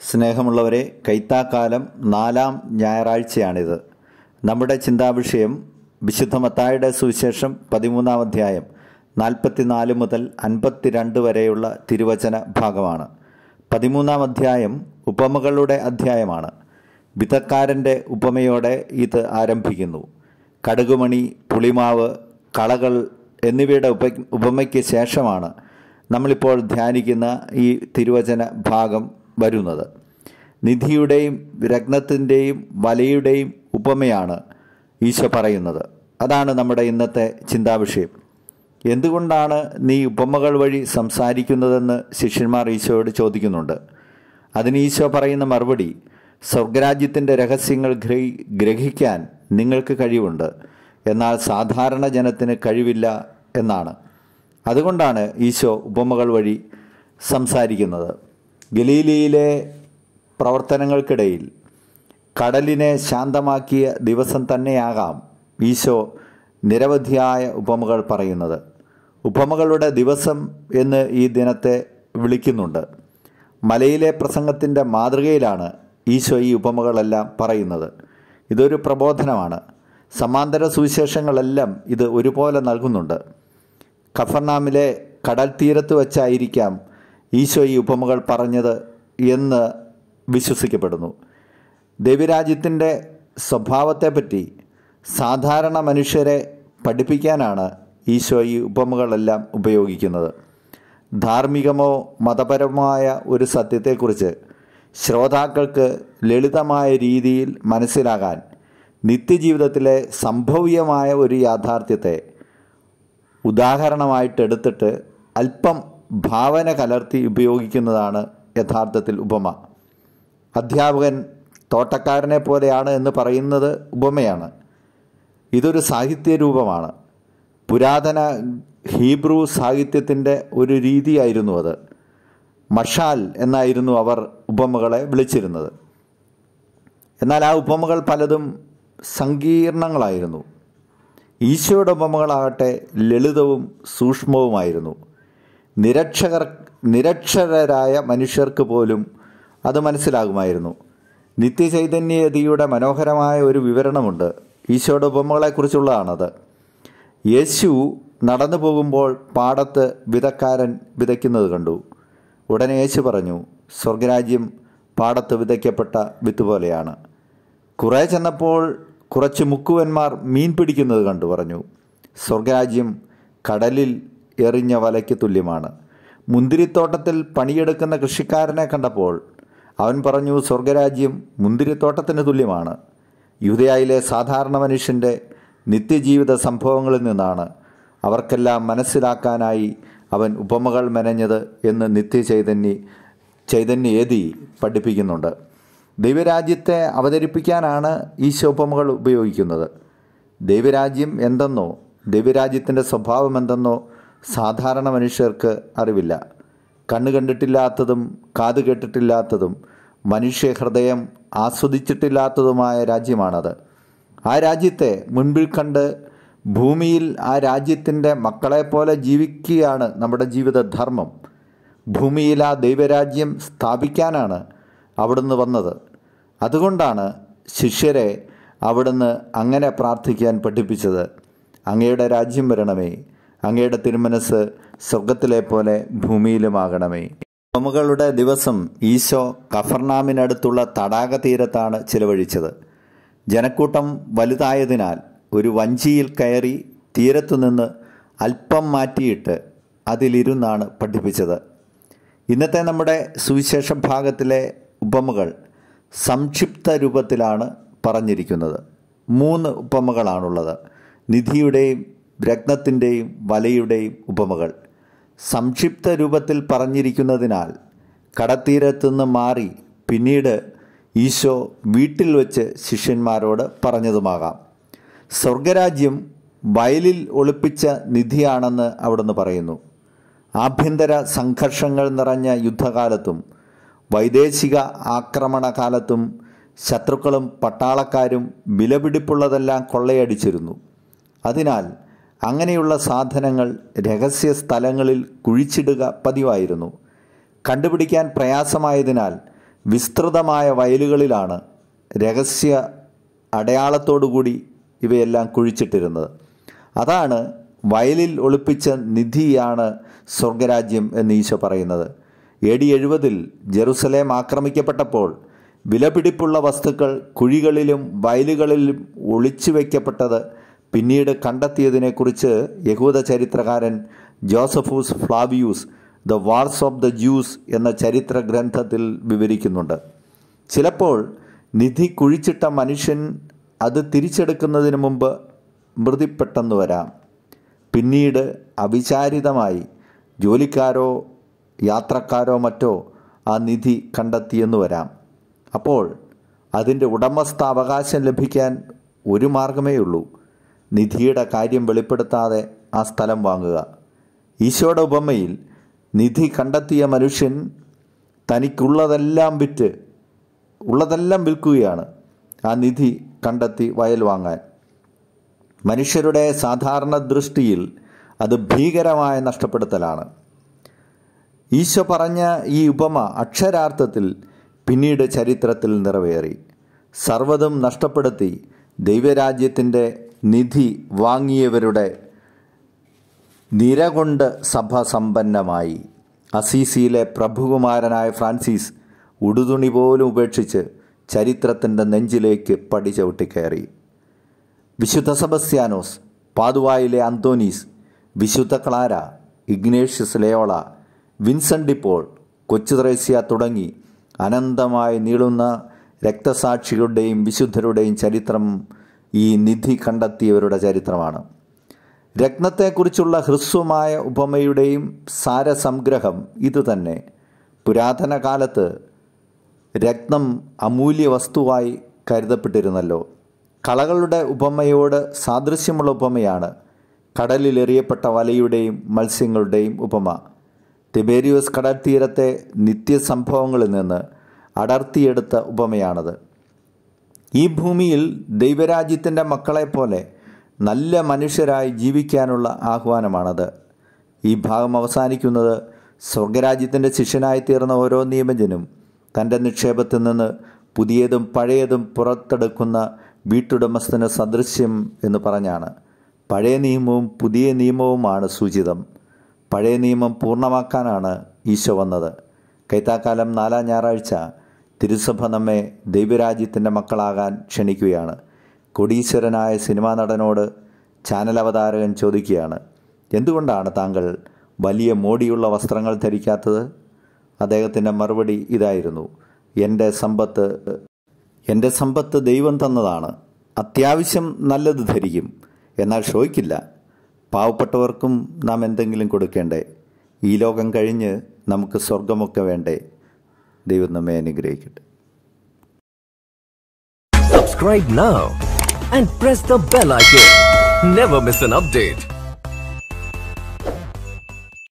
സ്നേഹമുള്ളവരെ, കൈത്താക്കാലം 4-ാം ഞായറാഴ്ചയാണിത്. നമ്മുടെ ചിന്താവിഷയം വിശുദ്ധ മത്തായിയുടെ സുവിശേഷം 13-ാം അധ്യായം 44 മുതൽ 52 വരെയുള്ള തിരുവചന ഭാഗമാണ്. 13-ാം അധ്യായം ഉപമകളുടെ അധ്യായമാണ്. വിതക്കാരൻ്റെ ഉപമയോടെ ഇത് ആരംഭിക്കുന്നു. കടുകുമണി, പുളിമാവ്, കളകൾ എന്നിവയുടെ ഉപമയ്ക്ക് ശേഷമാണ് നമ്മളിപ്പോൾ ധ്യാനിക്കുന്ന ഈ തിരുവചന ഭാഗം വരുന്നത്. നിധിയുടെയും രത്നത്തിൻ്റെയും വലയുടെയും ഉപമയാണ് ഈശോ പറയുന്നത്. അതാണ് നമ്മുടെ ഇന്നത്തെ ചിന്താവിഷയം. എന്തുകൊണ്ടാണ് നീ ഉപമകൾ വഴി സംസാരിക്കുന്നതെന്ന് ശിഷ്യന്മാർ ഈശോയോട് ചോദിക്കുന്നുണ്ട്. അതിന് ഈശോ പറയുന്ന മറുപടി, സ്വർഗരാജ്യത്തിൻ്റെ രഹസ്യങ്ങൾ ഗ്രഹിക്കാൻ നിങ്ങൾക്ക് കഴിവുണ്ട്, എന്നാൽ സാധാരണ ജനത്തിന് കഴിവില്ല എന്നാണ്. അതുകൊണ്ടാണ് ഈശോ ഉപമകൾ വഴി സംസാരിക്കുന്നത്. ഗലീലയിലെ പ്രവർത്തനങ്ങൾക്കിടയിൽ കടലിനെ ശാന്തമാക്കിയ ദിവസം തന്നെയാകാം ഈശോ നിരവധിയായ ഉപമകൾ പറയുന്നത്. ഉപമകളുടെ ദിവസം എന്ന് ഈ ദിനത്തെ വിളിക്കുന്നുണ്ട്. മലയിലെ പ്രസംഗത്തിൻ്റെ മാതൃകയിലാണ് ഈശോ ഈ ഉപമകളെല്ലാം പറയുന്നത്. ഇതൊരു പ്രബോധനമാണ്. സമാന്തര സുവിശേഷങ്ങളെല്ലാം ഇത് ഒരുപോലെ നൽകുന്നുണ്ട്. കഫർനാമിലെ കടൽ തീരത്ത് വച്ചായിരിക്കാം ഈശോ ഈ ഉപമകൾ പറഞ്ഞത് എന്ന് വിശ്വസിക്കപ്പെടുന്നു. ദൈവരാജ്യത്തിൻ്റെ സ്വഭാവത്തെപ്പറ്റി സാധാരണ മനുഷ്യരെ പഠിപ്പിക്കാനാണ് ഈശോ ഈ ഉപമകളെല്ലാം ഉപയോഗിക്കുന്നത്. ധാർമ്മികമോ മതപരമായ ഒരു സത്യത്തെക്കുറിച്ച് ശ്രോതാക്കൾക്ക് ലളിതമായ രീതിയിൽ മനസ്സിലാകാൻ നിത്യജീവിതത്തിലെ സംഭവ്യമായ ഒരു യാഥാർത്ഥ്യത്തെ ഉദാഹരണമായിട്ടെടുത്തിട്ട് അല്പം ഭാവന കലർത്തി ഉപയോഗിക്കുന്നതാണ് യഥാർത്ഥത്തിൽ ഉപമ. അധ്യാപകൻ തോട്ടക്കാരനെ പോലെയാണ് എന്ന് പറയുന്നത് ഉപമയാണ്. ഇതൊരു സാഹിത്യ രൂപമാണ്. പുരാതന ഹീബ്രു സാഹിത്യത്തിൻ്റെ ഒരു രീതിയായിരുന്നു അത്. മഷാൽ എന്നായിരുന്നു അവർ ഉപമകളെ വിളിച്ചിരുന്നത്. എന്നാൽ ആ ഉപമകൾ പലതും സങ്കീർണങ്ങളായിരുന്നു. ഈശോയുടെ ഉപമകളാകട്ടെ ലളിതവും സൂക്ഷ്മവുമായിരുന്നു. നിരക്ഷരരായ മനുഷ്യർക്ക് പോലും അത് മനസ്സിലാകുമായിരുന്നു. നിത്യചൈതന്യതയുടെ മനോഹരമായ ഒരു വിവരണമുണ്ട്. ഈശോയുടെ ഉപമകളെക്കുറിച്ചുള്ളതാണത്. യേശു നടന്നു പോകുമ്പോൾ പാടത്ത് വിതക്കാരൻ വിതയ്ക്കുന്നത് കണ്ടു. ഉടനെ യേശു പറഞ്ഞു, സ്വർഗരാജ്യം പാടത്ത് വിതയ്ക്കപ്പെട്ട വിത്ത് പോലെയാണ്. കുറേ ചെന്നപ്പോൾ കുറച്ച് മുക്കുവന്മാർ മീൻ പിടിക്കുന്നത് കണ്ടു. പറഞ്ഞു, സ്വർഗരാജ്യം കടലിൽ എറിഞ്ഞ വലയ്ക്ക് തുല്യമാണ്. മുന്തിരിത്തോട്ടത്തിൽ പണിയെടുക്കുന്ന കൃഷിക്കാരനെ കണ്ടപ്പോൾ അവൻ പറഞ്ഞു, സ്വർഗരാജ്യം മുന്തിരിത്തോട്ടത്തിന് തുല്യമാണ്. യൂദയായിലെ സാധാരണ മനുഷ്യൻ്റെ നിത്യജീവിത സംഭവങ്ങളിൽ നിന്നാണ് അവർക്കെല്ലാം മനസ്സിലാക്കാനായി അവൻ ഉപമകൾ മെനഞ്ഞത് എന്ന് ചൈതന്യേതി പഠിപ്പിക്കുന്നുണ്ട്. ദൈവരാജ്യത്തെ അവതരിപ്പിക്കാനാണ് ഈശോ ഉപമകൾ ഉപയോഗിക്കുന്നത്. ദൈവരാജ്യം എന്തെന്നോ ദൈവരാജ്യത്തിൻ്റെ സ്വഭാവം എന്തെന്നോ സാധാരണ മനുഷ്യർക്ക് അറിവില്ല. കണ്ണ് കണ്ടിട്ടില്ലാത്തതും കാത് കേട്ടിട്ടില്ലാത്തതും മനുഷ്യഹൃദയം ആസ്വദിച്ചിട്ടില്ലാത്തതുമായ രാജ്യമാണത്. ആ രാജ്യത്തെ മുൻപിൽ കണ്ട് ഭൂമിയിൽ ആ രാജ്യത്തിൻ്റെ മക്കളെപ്പോലെ ജീവിക്കുകയാണ് നമ്മുടെ ജീവിതധർമ്മം. ഭൂമിയിൽ ആ ദൈവരാജ്യം സ്ഥാപിക്കാനാണ് അവിടുന്ന് വന്നത്. അതുകൊണ്ടാണ് ശിഷ്യരെ അവിടുന്ന് അങ്ങനെ പ്രാർത്ഥിക്കാൻ പഠിപ്പിച്ചത്. അങ്ങയുടെ രാജ്യം വരണമേ, അങ്ങയുടെ തിരുമനസ് സ്വർഗത്തിലെ പോലെ ഭൂമിയിലുമാകണമേ. ഉപമകളുടെ ദിവസം ഈശോ കഫർനാമിനടുത്തുള്ള തടാക തീരത്താണ് ചിലവഴിച്ചത്. ജനക്കൂട്ടം വലുതായതിനാൽ ഒരു വഞ്ചിയിൽ കയറി തീരത്തുനിന്ന് അല്പം മാറ്റിയിട്ട് അതിലിരുന്നാണ് പഠിപ്പിച്ചത്. ഇന്നത്തെ നമ്മുടെ സുവിശേഷ ഭാഗത്തിലെ ഉപമകൾ സംക്ഷിപ്ത രൂപത്തിലാണ് പറഞ്ഞിരിക്കുന്നത്. 3 ഉപമകളാണുള്ളത്. നിധിയുടെയും രത്നത്തിൻ്റെയും വലയുടെയും ഉപമകൾ സംക്ഷിപ്ത രൂപത്തിൽ പറഞ്ഞിരിക്കുന്നതിനാൽ കടത്തീരത്തുനിന്ന് മാറി പിന്നീട് ഈശോ വീട്ടിൽ വച്ച് ശിഷ്യന്മാരോട് പറഞ്ഞതുമാകാം. സ്വർഗരാജ്യം വയലിൽ ഒളിപ്പിച്ച നിധിയാണെന്ന് അവിടുന്ന് പറയുന്നു. ആഭ്യന്തര സംഘർഷങ്ങൾ നിറഞ്ഞ യുദ്ധകാലത്തും വൈദേശിക ആക്രമണകാലത്തും ശത്രുക്കളും പട്ടാളക്കാരും വിലപിടിപ്പുള്ളതെല്ലാം കൊള്ളയടിച്ചിരുന്നു. അതിനാൽ അങ്ങനെയുള്ള സാധനങ്ങൾ രഹസ്യ സ്ഥലങ്ങളിൽ കുഴിച്ചിടുക പതിവായിരുന്നു. കണ്ടുപിടിക്കാൻ പ്രയാസമായതിനാൽ വിസ്തൃതമായ വയലുകളിലാണ് രഹസ്യ അടയാളത്തോടുകൂടി ഇവയെല്ലാം കുഴിച്ചിട്ടിരുന്നത്. അതാണ് വയലിൽ ഒളിപ്പിച്ച നിധിയാണ് സ്വർഗരാജ്യം എന്ന് ഈശോ പറയുന്നത്. AD 70 ജെറുസലേം ആക്രമിക്കപ്പെട്ടപ്പോൾ വിലപിടിപ്പുള്ള വസ്തുക്കൾ കുഴികളിലും വയലുകളിലും ഒളിച്ചു വയ്ക്കപ്പെട്ടത് പിന്നീട് കണ്ടെത്തിയതിനെക്കുറിച്ച് യഹൂദ ചരിത്രകാരൻ Josephus Flavius the wars of the Jews എന്ന ചരിത്ര ഗ്രന്ഥത്തിൽ വിവരിക്കുന്നുണ്ട്. ചിലപ്പോൾ നിധി കുഴിച്ചിട്ട മനുഷ്യൻ അത് തിരിച്ചെടുക്കുന്നതിന് മുമ്പ് മൃതിപ്പെട്ടെന്ന് വരാം. പിന്നീട് അവിചാരിതമായി ജോലിക്കാരോ യാത്രക്കാരോ മറ്റോ ആ നിധി കണ്ടെത്തിയെന്ന് വരാം. അപ്പോൾ അതിൻ്റെ ഉടമസ്ഥാവകാശം ലഭിക്കാൻ ഒരു മാർഗമേ ഉള്ളൂ: നിധിയുടെ കാര്യം വെളിപ്പെടുത്താതെ ആ സ്ഥലം വാങ്ങുക. ഈശോയുടെ ഉപമയിൽ നിധി കണ്ടെത്തിയ മനുഷ്യൻ തനിക്കുള്ളതെല്ലാം വിൽക്കുകയാണ് ആ നിധി കണ്ടെത്തി വയൽ വാങ്ങാൻ. മനുഷ്യരുടെ സാധാരണ ദൃഷ്ടിയിൽ അത് ഭീകരമായ നഷ്ടപ്പെടുത്തലാണ്. ഈശോ പറഞ്ഞ ഈ ഉപമ അക്ഷരാർത്ഥത്തിൽ പിന്നീട് ചരിത്രത്തിൽ നിറവേറി. സർവ്വതും നഷ്ടപ്പെടുത്തി ദൈവരാജ്യത്തിൻ്റെ നിധി വാങ്ങിയവരുടെ നിര കൊണ്ട് സഭ സമ്പന്നമായി. അസീസിയിലെ പ്രഭുകുമാരനായ ഫ്രാൻസിസ് ഉടുതുണി പോലും ഉപേക്ഷിച്ച് ചരിത്രത്തിൻ്റെ നെഞ്ചിലേക്ക് പടി ചവിട്ടിക്കയറി. വിശുദ്ധ സെബസ്ത്യാനോസ്, പാതുവായിലെ അന്തോനീസ്, വിശുദ്ധ Clara, Ignatius Loyola, Vincent de Paul, കൊച്ചു ത്രേസ്യ തുടങ്ങി അനന്തമായി നീളുന്ന രക്തസാക്ഷികളുടെയും വിശുദ്ധരുടെയും ചരിത്രം ഈ നിധി കണ്ടെത്തിയവരുടെ ചരിത്രമാണ്. രത്നത്തെക്കുറിച്ചുള്ള ഹ്രസ്വമായ ഉപമയുടെയും സാരസംഗ്രഹം ഇതുതന്നെ. പുരാതന കാലത്ത് രത്നം അമൂല്യ വസ്തുവായി കരുതപ്പെട്ടിരുന്നല്ലോ. കളകളുടെ ഉപമയോട് സാദൃശ്യമുള്ള ഉപമയാണ് കടലിലെറിയപ്പെട്ട വലയുടെയും മത്സ്യങ്ങളുടെയും ഉപമ. തിബേരിയോസ് കടൽ തീരത്തെ നിത്യസംഭവങ്ങളിൽ നിന്ന് അടർത്തിയെടുത്ത ഉപമയാണത്. ഈ ഭൂമിയിൽ ദൈവരാജ്യത്തിൻ്റെ മക്കളെപ്പോലെ നല്ല മനുഷ്യരായി ജീവിക്കാനുള്ള ആഹ്വാനമാണത്. ഈ ഭാഗം അവസാനിക്കുന്നത് സ്വർഗരാജ്യത്തിൻ്റെ ശിഷ്യനായി തീർന്ന ഓരോ നിയമജനും തൻ്റെ നിക്ഷേപത്തിൽ നിന്ന് പുതിയതും പഴയതും പുറത്തെടുക്കുന്ന വീട്ടുടമസ്ഥന് സദൃശ്യം എന്ന് പറഞ്ഞാണ്. പഴയ നിയമവും പുതിയ നിയമവുമാണ് സൂചിതം. പഴയ നിയമം പൂർണ്ണമാക്കാനാണ് ഈശോ വന്നത്. കൈത്താക്കാലം 4-ാം ഞായറാഴ്ച തിരുസഭ നമ്മെ ദൈവരാജ്യത്തിൻ്റെ മക്കളാകാൻ ക്ഷണിക്കുകയാണ്. കൊടീശ്വരനായ സിനിമാ നടനോട് ചാനൽ അവതാരകൻ ചോദിക്കുകയാണ്, എന്തുകൊണ്ടാണ് താങ്കൾ വലിയ മോടിയുള്ള വസ്ത്രങ്ങൾ ധരിക്കാത്തത്? അദ്ദേഹത്തിൻ്റെ മറുപടി ഇതായിരുന്നു, എൻ്റെ സമ്പത്ത് ദൈവം തന്നതാണ്. അത്യാവശ്യം നല്ലത് ധരിക്കും, എന്നാൽ ഷോയ്ക്കില്ല. പാവപ്പെട്ടവർക്കും നാം എന്തെങ്കിലും കൊടുക്കേണ്ടേ? ഈ ലോകം കഴിഞ്ഞ് നമുക്ക് സ്വർഗമൊക്കെ വേണ്ടേ? ദൈവം നമ്മെ അനുഗ്രഹിക്കട്ടെ. Subscribe now and press the bell icon. Never miss an update.